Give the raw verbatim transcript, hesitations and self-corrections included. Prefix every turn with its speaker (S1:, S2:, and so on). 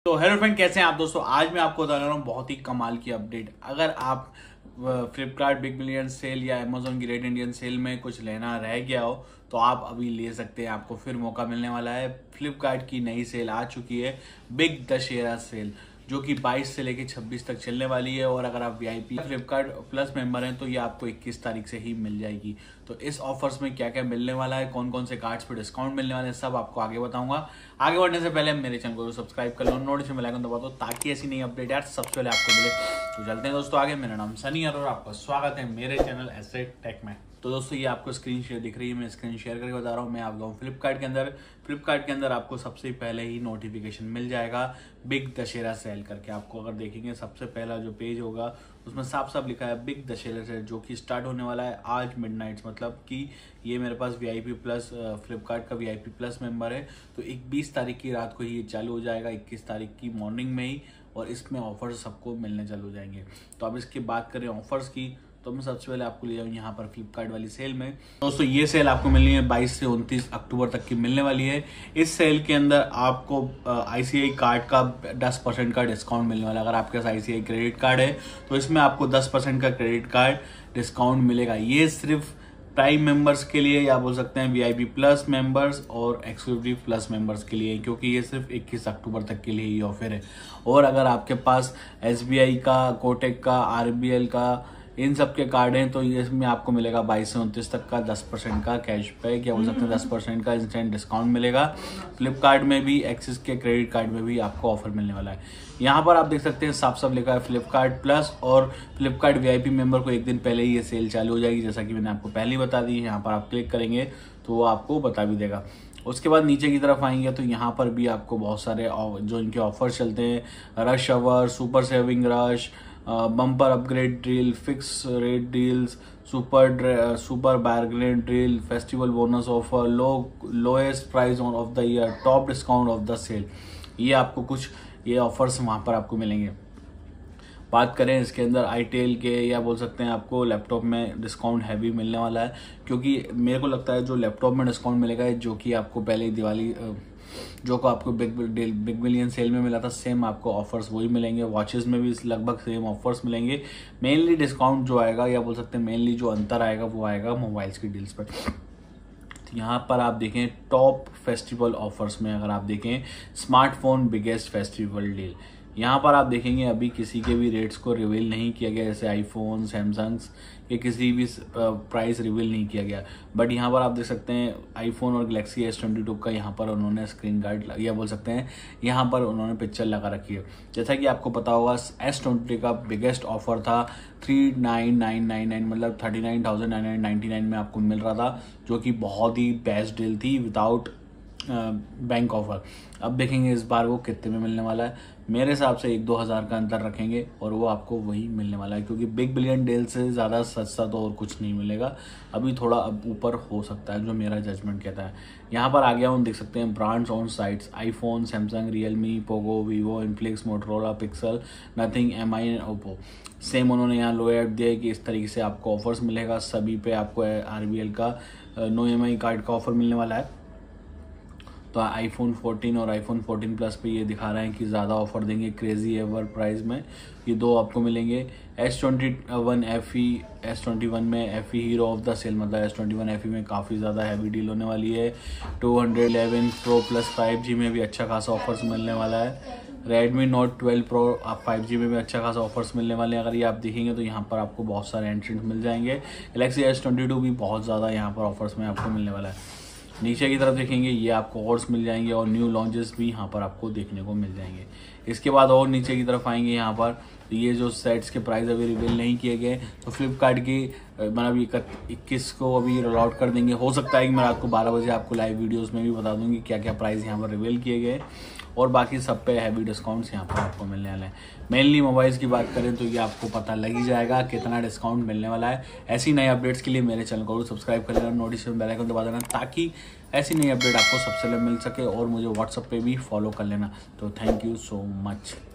S1: तो hello friend, कैसे हैं आप दोस्तों। आज मैं आपको बता रहा हूँ बहुत ही कमाल की अपडेट। अगर आप फ्लिपकार्ट बिग बिलियन सेल या अमेजोन ग्रेट इंडियन सेल में कुछ लेना रह गया हो तो आप अभी ले सकते हैं। आपको फिर मौका मिलने वाला है। फ्लिपकार्ट की नई सेल आ चुकी है, बिग दशहरा सेल, जो कि बाईस से लेकर छब्बीस तक चलने वाली है। और अगर आप वीआईपी फ्लिपकार्ट प्लस मेंबर हैं तो ये आपको इक्कीस तारीख से ही मिल जाएगी। तो इस ऑफर्स में क्या क्या मिलने वाला है, कौन कौन से कार्ड्स पे डिस्काउंट मिलने वाले हैं, सब आपको आगे बताऊंगा। आगे बढ़ने से पहले मेरे चैनल को सब्सक्राइब कर लो, नोटिफिकेशन बेल आइकन दबा दो ताकि ऐसी नई अपडेट यार सबसे पहले आपको मिले। तो चलते हैं दोस्तों आगे। मेरा नाम सनी है और आपका स्वागत है मेरे चैनल एसेट टेक में। तो दोस्तों ये आपको स्क्रीन शेयर दिख रही है, मैं स्क्रीन शेयर करके बता रहा हूँ। मैं आप गया फ्लिपकार्ट के अंदर फ्लिपकार्ट के अंदर आपको सबसे पहले ही नोटिफिकेशन मिल जाएगा बिग दशहरा सेल करके। आपको अगर देखेंगे सबसे पहला जो पेज होगा उसमें साफ साफ लिखा है बिग दशहरा सेल, जो कि स्टार्ट होने वाला है आज मिडनाइट। मतलब कि ये मेरे पास वीआईपी प्लस फ्लिपकार्ट का वीआईपी प्लस मेंबर है तो एक बीस तारीख की रात को ही ये चालू हो जाएगा, इक्कीस तारीख की मॉर्निंग में ही। और इसमें ऑफर्स सबको मिलने चालू हो जाएंगे। तो अब इसकी बात करें ऑफर्स की तो मैं सबसे पहले आपको ले जाऊँ यहाँ पर फ्लिपकार्ट वाली सेल में। दोस्तों ये सेल आपको मिलनी है बाईस से उनतीस अक्टूबर तक की मिलने वाली है। इस सेल के अंदर आपको आईसीआई कार्ड का दस परसेंट का डिस्काउंट मिलने वाला है। अगर आपके पास आईसीआई क्रेडिट कार्ड है तो इसमें आपको दस परसेंट का क्रेडिट कार्ड डिस्काउंट मिलेगा। ये सिर्फ प्राइम मेंबर्स के लिए या बोल सकते हैं वीआईपी प्लस मेंबर्स और एक्सक्लूसिव प्लस मेंबर्स के लिए, क्योंकि ये सिर्फ इक्कीस अक्टूबर तक के लिए ही ऑफर है। और अगर आपके पास एसबीआई का, कोटक का, आरबीएल का, इन सब के कार्ड हैं तो इसमें आपको मिलेगा बाईस से उनतीस तक का दस परसेंट का कैशबैक या बोल सकते हैं दस परसेंट का इंस्टेंट डिस्काउंट मिलेगा। फ्लिपकार्ट में भी, एक्सिस के क्रेडिट कार्ड में भी आपको ऑफर मिलने वाला है। यहाँ पर आप देख सकते हैं साफ साफ लिखा है फ्लिपकार्ट प्लस और फ्लिपकार्ट वीआईपी मेंबर को एक दिन पहले ही ये सेल चालू हो जाएगी, जैसा कि मैंने आपको पहले ही बता दी। यहाँ पर आप क्लिक करेंगे तो वो आपको बता भी देगा। उसके बाद नीचे की तरफ आएंगे तो यहाँ पर भी आपको बहुत सारे जो इनके ऑफर चलते हैं, rush hour, super saving rush, bumper upgrade deal, fix rate deals, super super bargain deal, festival bonus offer, low lowest price of the year, top discount of the sale, ये आपको कुछ ये ऑफर्स वहाँ पर आपको मिलेंगे। बात करें इसके अंदर आईटेल के या बोल सकते हैं आपको लैपटॉप में डिस्काउंट हैवी मिलने वाला है, क्योंकि मेरे को लगता है जो लैपटॉप में डिस्काउंट मिलेगा जो कि आपको पहले दिवाली जो को आपको बिग बिग बिलियन सेल में मिला था, सेम आपको ऑफर्स वही मिलेंगे। वॉचेस में भी लगभग सेम ऑफर्स मिलेंगे। मेनली डिस्काउंट जो आएगा या बोल सकते हैं मेनली जो अंतर आएगा वो आएगा मोबाइल्स की डील्स पर। तो यहाँ पर आप देखें टॉप फेस्टिवल ऑफर्स में अगर आप देखें स्मार्टफोन बिगेस्ट फेस्टिवल डील, यहाँ पर आप देखेंगे अभी किसी के भी रेट्स को रिवील नहीं किया गया, जैसे आईफोन, सैमसंग्स के किसी भी प्राइस रिवील नहीं किया गया। बट यहाँ पर आप देख सकते हैं आईफोन और गैलेक्सी एस ट्वेंटी टू का यहाँ पर उन्होंने स्क्रीन गार्ड या बोल सकते हैं यहाँ पर उन्होंने पिक्चर लगा रखी है। जैसा कि आपको पता होगा एस ट्वेंटी का बिगेस्ट ऑफर था three nine nine nine nine मतलब thirty nine thousand nine hundred ninety nine में आपको मिल रहा था, जो कि बहुत ही बेस्ट डील थी विदाउट बैंक ऑफर। अब देखेंगे इस बार वो कितने में मिलने वाला है। मेरे हिसाब से एक दो हज़ार का अंतर रखेंगे और वो आपको वही मिलने वाला है, क्योंकि बिग बिलियन डील से ज़्यादा सस्ता तो और कुछ नहीं मिलेगा। अभी थोड़ा अब ऊपर हो सकता है जो मेरा जजमेंट कहता है। यहाँ पर आ गया हम देख सकते हैं brands on sites, iPhone, Samsung, Realme, Poco, Vivo, Infinix, Motorola, Pixel, Nothing, M I and Oppo. Same उन्होंने यहाँ लो एड दिया है कि इस तरीके से आपको ऑफर्स मिलेगा। सभी पे आपको आर बी एल का नो एम आई कार्ड का ऑफर मिलने वाला है। तो आईफोन फोर्टीन और आईफोन फोर्टीन प्लस पे ये दिखा रहे हैं कि ज़्यादा ऑफर देंगे क्रेजी एवर प्राइस में। ये दो आपको मिलेंगे। S twenty one F E S twenty one में F E hero of the sale, मतलब S twenty one F E में काफ़ी ज़्यादा हैवी डील होने वाली है। Two hundred eleven pro plus five G में भी अच्छा खासा ऑफर्स मिलने वाला है। रेडमी नोट ट्वेल्व प्रो आप फाइव जी में भी अच्छा खासा ऑफर्स मिलने वाले हैं। अगर ये आप देखेंगे तो यहाँ पर आपको बहुत सारे एंट्रेंस मिल जाएंगे। गैलेक्सी एस ट्वेंटी टू भी बहुत ज़्यादा यहाँ पर ऑफर्स में आपको मिलने वाला है। नीचे की तरफ देखेंगे ये आपको और मिल जाएंगे और न्यू लॉन्चेस भी यहाँ पर आपको देखने को मिल जाएंगे। इसके बाद और नीचे की तरफ आएंगे यहाँ पर तो ये जो सेट्स के प्राइस अभी रिवील नहीं किए गए तो फ्लिपकार्ट की मतलब इक्कीस को अभी रोल आउट कर देंगे। हो सकता है कि मैं रात को बारह बजे आपको लाइव वीडियोस में भी बता दूंगी क्या क्या प्राइस यहाँ पर रिवील किए गए और बाकी सब पे हैवी डिस्काउंट्स यहाँ पर आपको मिलने वाले हैं। मेनली मोबाइल्स की बात करें तो ये आपको पता लग ही जाएगा कितना डिस्काउंट मिलने वाला है। ऐसी नई अपडेट्स के लिए मेरे चैनल को सब्सक्राइब कर लेना, नोटिफिकेशन बेल आइकन दबा देना ताकि ऐसी नई अपडेट आपको सबसे पहले मिल सके और मुझे व्हाट्सएप पे भी फॉलो कर लेना। तो थैंक यू सो मच।